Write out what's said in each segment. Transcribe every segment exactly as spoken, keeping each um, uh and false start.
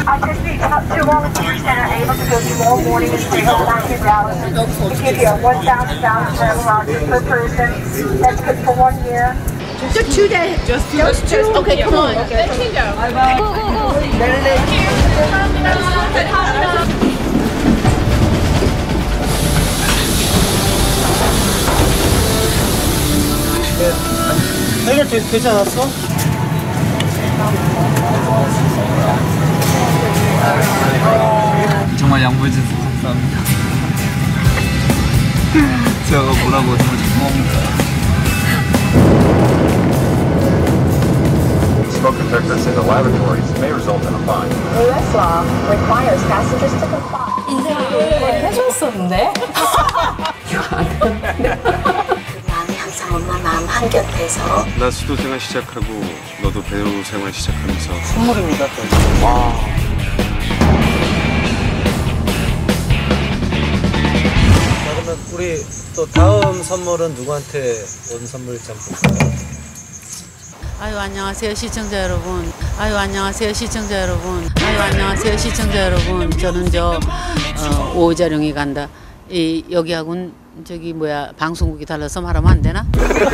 I just need to two volunteers that are able to go tomorrow morning and stay overnight in Dallas to give you a one thousand dollars travel voucher per person. That's good for one year. Just two days. Just two. Just two. Okay, come on. Okay. Let's go. Bye bye. Go go go. 해결 되지 않았어? 정말 양보해주셔서 감사합니다. 제가 뭐라고 정말 죄송합니다. Smoke detectors in the laboratories may result in a fine. U S law requires passengers to comply. 인사를 해줬었는데? 마음이 항상 엄마 마음 한곁에서. 나 수도 생활 시작하고 너도 배우 생활 시작하면서 선물입니다. 와. 그러면 우리 또 다음 선물은 누구한테 온 선물일지 한번 볼까요? 아유 안녕하세요 시청자 여러분. 아유 안녕하세요 시청자 여러분. 아유 안녕하세요 시청자 여러분. 저는 저 어, 오자룡이 간다. 이 여기하고는 저기 뭐야 방송국이 달라서 말하면 안 되나?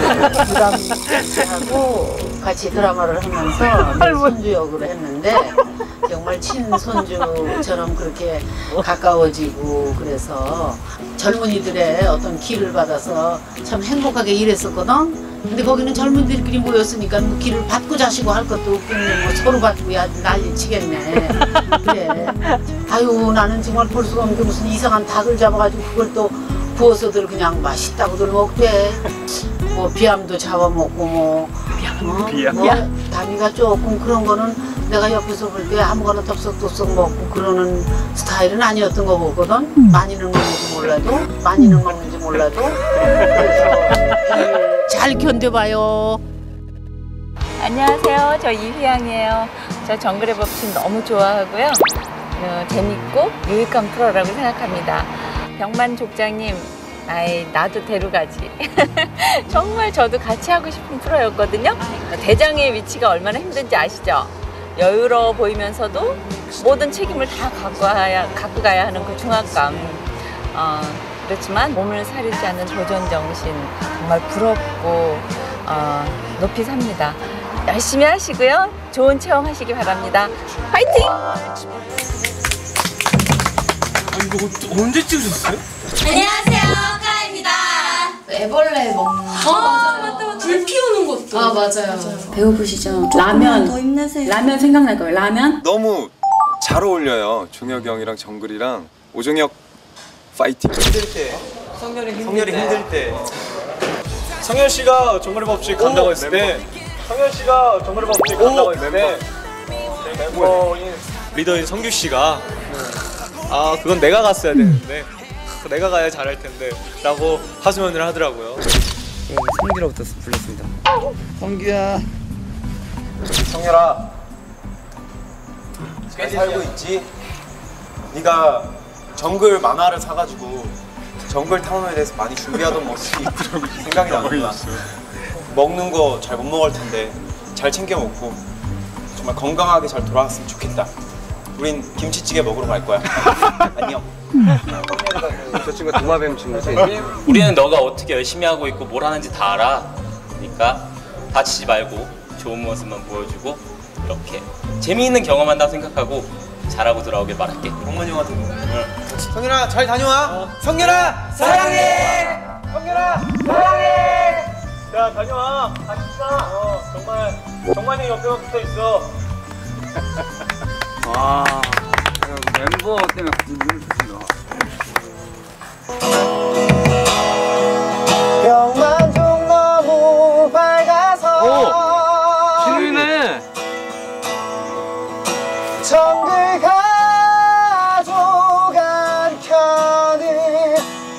부담하고 같이 드라마를 하면서 손주 역으로 했는데 정말 친손주처럼 그렇게 가까워지고 그래서 젊은이들의 어떤 기를 받아서 참 행복하게 일했었거든. 근데 거기는 젊은이들끼리 모였으니까 뭐 기를 받고 자시고 할 것도 없겠네. 뭐 서로 받고 야 난리 치겠네. 그래. 아유 나는 정말 볼 수가 없는 게 무슨 이상한 닭을 잡아가지고 그걸 또 부어서들 그냥 맛있다고들 먹대. 뭐 비암도 잡아먹고 뭐 비암, 비암. 뭐 다미가 조금 그런 거는 내가 옆에서 볼 때 아무거나 덥석덥석 먹고 그러는 스타일은 아니었던 거 보거든. 많이는 먹는지 몰라도 많이는 먹는지 몰라도 그래서 잘 견뎌봐요. 안녕하세요. 저 이휘양이에요. 저 정글의 법칙 너무 좋아하고요. 어, 재밌고 유익한 프로라고 생각합니다. 병만 족장님, 아이 나도 데려가지. 정말 저도 같이 하고 싶은 프로였거든요. 대장의 위치가 얼마나 힘든지 아시죠? 여유로워 보이면서도 모든 책임을 다 갖고 가야, 갖고 가야 하는 그 중압감. 어, 그렇지만 몸을 사리지 않는 도전 정신 정말 부럽고 어, 높이 삽니다. 열심히 하시고요. 좋은 체험하시기 바랍니다. 파이팅! 아, 이거 언제 찍으셨어요? 안녕하세요, 카라입니다. 애벌레 먹는. 아, 맞다, 맞다. 불 피우는 것도. 아, 맞아요. 맞아요. 배고프시죠? 라면. 더 힘내세요. 라면 생각날 거예요, 라면? 너무 잘 어울려요. 종혁이 형이랑 정글이랑 오종혁 파이팅. 힘들 때. 성렬이 힘들, 성렬이 힘들 때. 성렬 씨가 정글의 법칙 간다고 했을 때 성렬 씨가 정글의 법칙 간다고 했을 때 멤버인 리더인 성규 씨가 아 그건 내가 갔어야 되는데 내가 가야 잘할 텐데 라고 하소연을 하더라고요. 성규라부터 불렀습니다. 성규야. 성렬아 잘 살고 있지? 네가 정글 만화를 사가지고 정글 탐험에 대해서 많이 준비하던 모습이 생각이 나는구나. 먹는 거 잘 못 먹을 텐데 잘 챙겨 먹고 정말 건강하게 잘 돌아왔으면 좋겠다. 우린 김치찌개 먹으러 갈 거야. 안녕. 저 친구가 도마뱀 친구지? 우리는 너가 어떻게 열심히 하고 있고 뭘 하는지 다 알아. 그러니까 다치지 말고 좋은 모습만 보여주고 이렇게 재미있는 경험한다고 생각하고 잘하고 돌아오길 바랄게. 병만이 형한테 응. 성렬아 잘 다녀와. 어. 성렬아 사랑해. 성렬아 사랑해. 자 다녀와. 같이 가. 어, 정말 정만이 옆에만 붙어 있어. 와, 멤버 때문에 눈을 주신다. 병만족 너무 밝아서. 오, 진우이네. 정글 가족 한 편을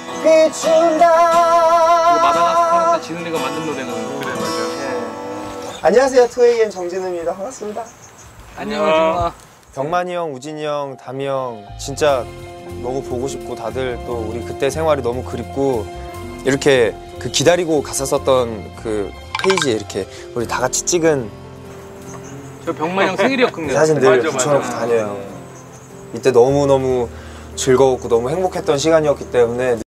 비춘다. 이거 마다가스카르 때 진우이가 만든 노래는 그래 맞아. 네. 안녕하세요, 투에이엠 정진우입니다. 반갑습니다. 안녕, 정아. 병만이 형, 우진이 형, 담이 형 진짜 너무 보고 싶고 다들 또 우리 그때 생활이 너무 그립고 이렇게 그 기다리고 갔었던 그 페이지에 이렇게 우리 다 같이 찍은 저 병만 형 생일이었군요. 사진들 붙여놓고 다녀요. 이때 너무너무 즐거웠고 너무 행복했던 시간이었기 때문에